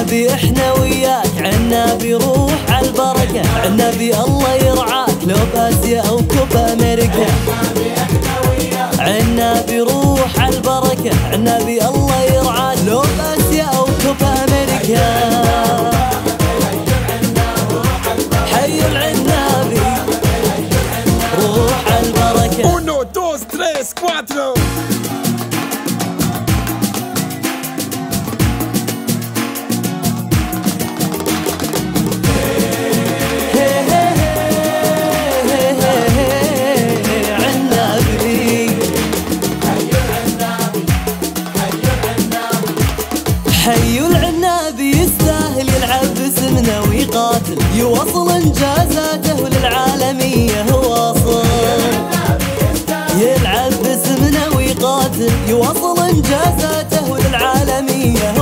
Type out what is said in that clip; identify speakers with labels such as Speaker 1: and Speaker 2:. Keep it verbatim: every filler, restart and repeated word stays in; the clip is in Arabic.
Speaker 1: عنابي احنا وياك، عنابي روح عالبركة، عنابي الله يرعاك لو بآسيا أو كوبا أمريكا. عنابي روح عالبركة، عنابي الله يرعاك لو بآسيا أو كوبا أمريكا. حي العنابي روح عالبركة.
Speaker 2: Uno, dos, tres, cuatro.
Speaker 1: حي العنابي يستاهل يلعب باسمنا ويقاتل، يوصل انجازاته للعالمية واصل. يلعب باسمنا ويقاتل، يوصل انجازاته للعالمية